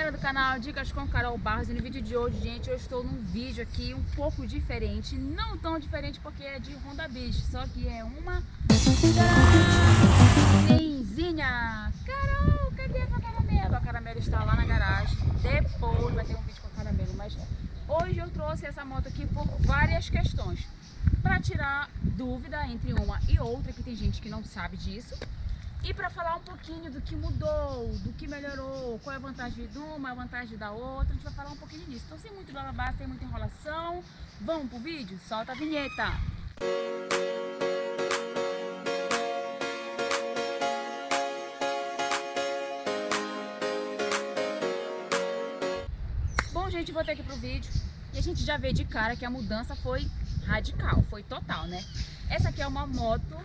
galera do canal Dicas com Carol Barros, e no vídeo de hoje, gente, eu estou num vídeo aqui um pouco diferente, não tão diferente porque é de Honda Beach, só que é uma Zenzinha. Carol, cadê a Caramelo? A Caramelo está lá na garagem, depois vai ter um vídeo com a Caramelo, mas hoje eu trouxe essa moto aqui por várias questões, para tirar dúvida entre uma e outra, que tem gente que não sabe disso. E para falar um pouquinho do que mudou, do que melhorou, qual é a vantagem de uma, a vantagem da outra, a gente vai falar um pouquinho disso. Então, sem muito blá, sem muita enrolação, vamos pro vídeo? Solta a vinheta! Bom, gente, voltei aqui pro vídeo e a gente já vê de cara que a mudança foi radical, foi total, né? Essa aqui é uma moto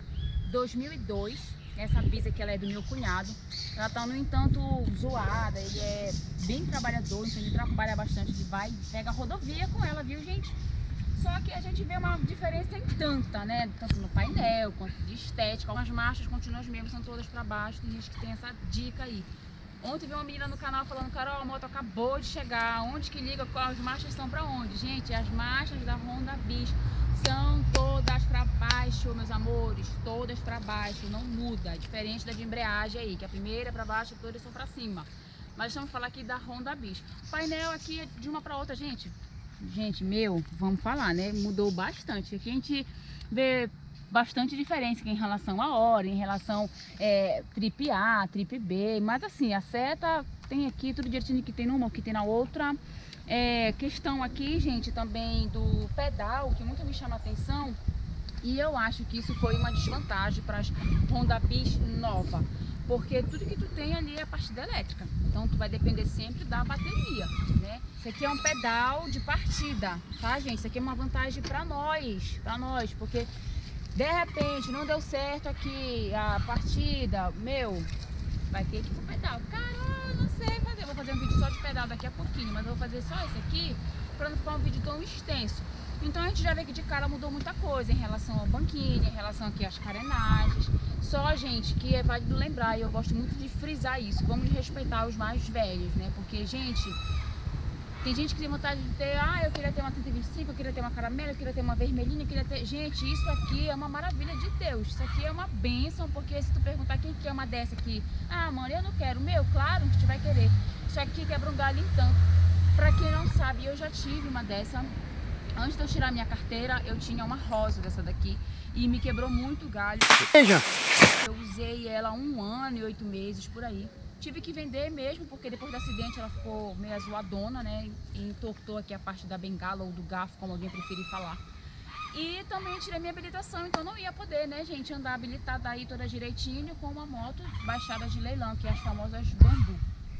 2002. Essa Bis aqui, ela é do meu cunhado. Ela tá, no entanto, zoada. Ele é bem trabalhador, então ele trabalha bastante. Ele vai, pega a rodovia com ela, viu, gente? Só que a gente vê uma diferença em tanta, né? Tanto no painel, quanto de estética. As marchas continuam as mesmas, são todas pra baixo. Tem gente que tem essa dica aí. Ontem vi uma menina no canal falando: Carol, a moto acabou de chegar. Onde que liga? As marchas são pra onde? Gente, as marchas da Honda Bis são todas para baixo, meus amores, todas para baixo, não muda, diferente da de embreagem aí, que a primeira é para baixo e todas são para cima. Mas estamos falando aqui da Honda Bis. O painel aqui é de uma para outra, gente, vamos falar, né? Mudou bastante. Aqui a gente vê bastante diferença em relação à hora, em relação trip A, trip B, mas assim, a seta tem aqui tudo direitinho, que tem numa, que tem na outra. Questão aqui, gente, também do pedal, que muito me chama a atenção, e eu acho que isso foi uma desvantagem para as Honda Bis nova, porque tudo que tu tem ali é a partida elétrica, então tu vai depender sempre da bateria, né? Isso aqui é um pedal de partida, tá, gente? Isso aqui é uma vantagem para nós, porque de repente não deu certo aqui a partida, vai ter que ir pro pedal. Caramba, não sei fazer. Vou fazer um vídeo só de pedal daqui a pouquinho, mas eu vou fazer só esse aqui para não ficar um vídeo tão extenso. Então a gente já vê que de cara mudou muita coisa em relação ao banquinho, em relação aqui às carenagens. Só, gente, que é válido lembrar, e eu gosto muito de frisar isso, vamos respeitar os mais velhos, né? Porque, gente, tem gente que tem vontade de ter, eu queria ter uma 125, eu queria ter uma Caramelo, eu queria ter uma vermelhinha, eu queria ter... Gente, isso aqui é uma maravilha de Deus, isso aqui é uma bênção, porque se tu perguntar quem quer uma dessa aqui, mano, eu não quero, claro que tu vai querer. Isso aqui quebra um galho em tanto. Pra quem não sabe, eu já tive uma dessa. Antes de eu tirar minha carteira, eu tinha uma rosa dessa daqui e me quebrou muito galho. Eu usei ela 1 ano e 8 meses, por aí. Tive que vender mesmo, porque depois do acidente ela ficou meio azoadona, né? E entortou aqui a parte da bengala ou do garfo, como alguém preferir falar. E também tirei minha habilitação, então não ia poder, né, gente, andar habilitada aí toda direitinho com uma moto baixada de leilão, que é as famosas bambu.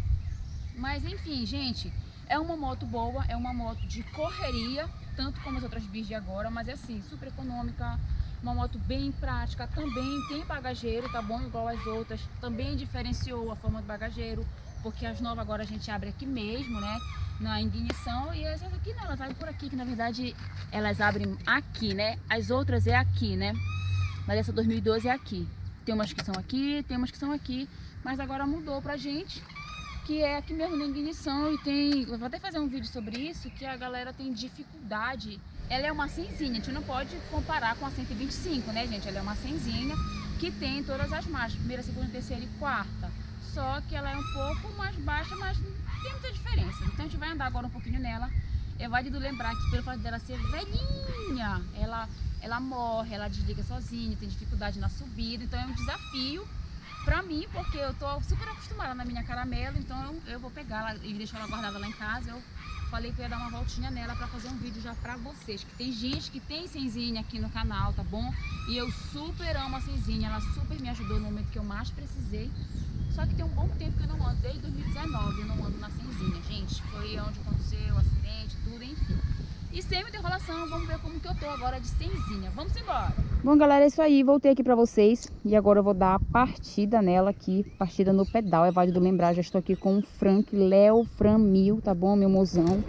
Mas enfim, gente, é uma moto boa, é uma moto de correria, tanto como as outras bis de agora, mas é assim, super econômica. Uma moto bem prática, também tem bagageiro, tá bom? Igual as outras, também diferenciou a forma do bagageiro, porque as novas agora a gente abre aqui mesmo, né? Na ignição, e essas aqui não, elas abrem por aqui, que na verdade elas abrem aqui, né? As outras é aqui, né? Mas essa 2012 é aqui. Tem umas que são aqui, tem umas que são aqui, mas agora mudou pra gente, que é aqui mesmo na ignição, e tem... Eu vou até fazer um vídeo sobre isso, que a galera tem dificuldade. Ela é uma Zenzinha, a gente não pode comparar com a 125, né, gente? Ela é uma Zenzinha que tem todas as marchas, primeira, segunda, terceira e quarta. Só que ela é um pouco mais baixa, mas não tem muita diferença. Então a gente vai andar agora um pouquinho nela. É válido lembrar que pelo fato dela ser velhinha, ela morre, ela desliga sozinha, tem dificuldade na subida. Então é um desafio pra mim, porque eu tô super acostumada na minha Caramelo, então eu vou pegar ela e deixar ela guardada lá em casa. Eu falei que eu ia dar uma voltinha nela pra fazer um vídeo já pra vocês, que tem gente que tem Zenzinha aqui no canal, tá bom? E eu super amo a Zenzinha, ela super me ajudou no momento que eu mais precisei. Só que tem um bom tempo que eu não ando, desde 2019 eu não ando na Zenzinha, gente. Foi onde aconteceu o acidente, tudo, enfim. E sem muita enrolação, vamos ver como que eu tô agora de Zenzinha. Vamos embora! Bom, galera, é isso aí. Voltei aqui pra vocês e agora eu vou dar a partida nela aqui, partida no pedal. É válido lembrar, já estou aqui com o Frank, Léo Fran 1000, tá bom? Meu mozão.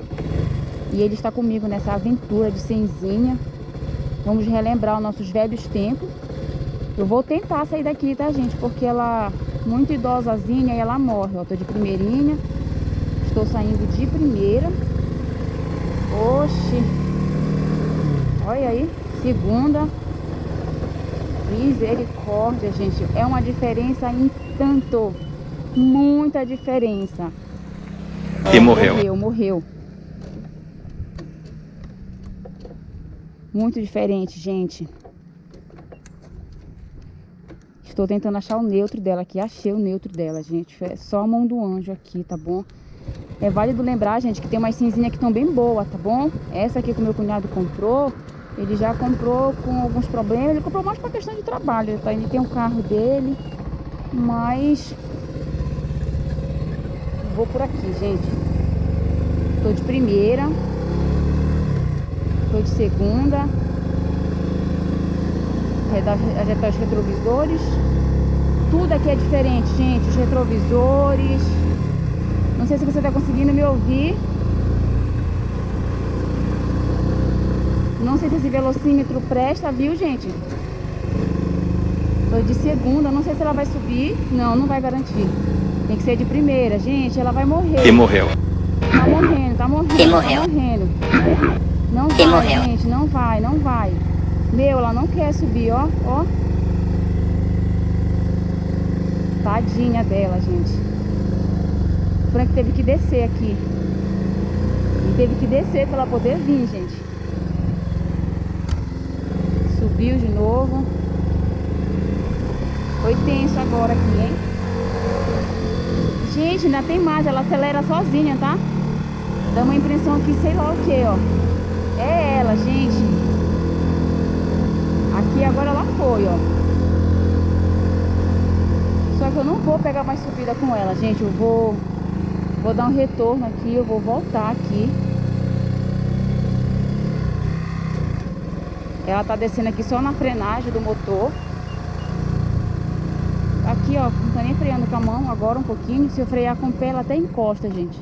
E ele está comigo nessa aventura de Zenzinha. Vamos relembrar os nossos velhos tempos. Eu vou tentar sair daqui, tá, gente? Porque ela muito idosazinha e ela morre. Ó, tô de primeirinha. Estou saindo de primeira. Oxi. Olha aí. Segunda. Misericórdia, gente. É uma diferença em tanto. Muita diferença. E morreu. Morreu. Muito diferente, gente. Estou tentando achar o neutro dela aqui. Achei o neutro dela, gente. É só a mão do anjo aqui, tá bom? É válido lembrar, gente, que tem umas cinzinhas que estão bem boas, tá bom? Essa aqui que o meu cunhado comprou, ele já comprou com alguns problemas. Ele comprou mais pra questão de trabalho, tá? Ele tem um carro dele, mas... vou por aqui, gente. Tô de primeira. Tô de segunda. Ajeitar os retrovisores. Tudo aqui é diferente, gente. Os retrovisores. Não sei se você tá conseguindo me ouvir. Não sei se esse velocímetro presta, viu, gente? Tô de segunda. Não sei se ela vai subir. Não, não vai garantir. Tem que ser de primeira, gente. Ela vai morrer. E morreu. Tá morrendo, tá morrendo. E morreu. Tá morrendo. Não E vai, morreu. gente. Não vai, não vai. Meu, ela não quer subir, ó. Ó. Tadinha dela, gente. O Frank teve que descer aqui. Ele teve que descer pra ela poder vir, gente. Subiu de novo. Foi tenso agora aqui, hein? Gente, ainda tem mais. Ela acelera sozinha, tá? Dá uma impressão aqui, sei lá o que, ó. É ela, gente. Aqui agora ela foi, ó. Só que eu não vou pegar mais subida com ela, gente. Eu vou dar um retorno aqui. Eu vou voltar aqui. Ela tá descendo aqui só na frenagem do motor. Aqui, ó, não tá nem freando com a mão agora um pouquinho. Se eu frear com o pé, ela até encosta, gente.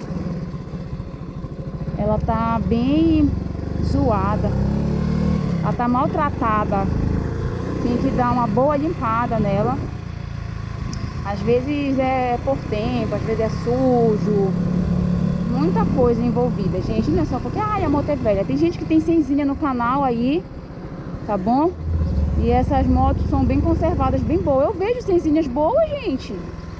Ela tá bem zoada. Ela tá maltratada. Tem que dar uma boa limpada nela. Às vezes é por tempo, às vezes é sujo. Muita coisa envolvida, gente. Não é só porque, ai, a moto é velha. Tem gente que tem cinzinha no canal aí, tá bom? E essas motos são bem conservadas, bem boas. Eu vejo cinzinhas boas, gente.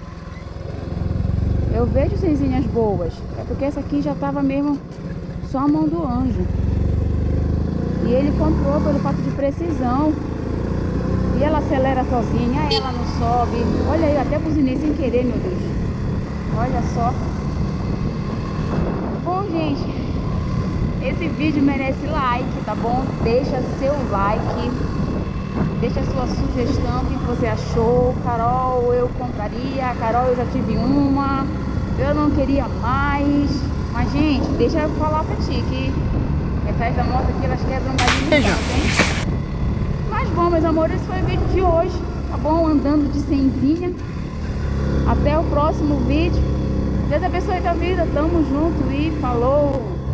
Eu vejo cinzinhas boas. É porque essa aqui já tava mesmo só a mão do anjo. E ele comprou pelo fato de precisão. E ela acelera sozinha, ela não sobe. Olha aí, até buzinei sem querer, meu Deus. Olha só. Bom, gente, esse vídeo merece like, tá bom? Deixa seu like. Deixa a sua sugestão, o que você achou. Carol, eu compraria. Carol, eu já tive uma. Eu não queria mais. Mas, gente, deixa eu falar pra ti que essas da moto aqui, elas quebram mais de hein? Mas bom, meus amores, esse foi o vídeo de hoje, tá bom? Andando de cenzinha. Até o próximo vídeo. Deus abençoe a tua vida. Tamo junto e falou!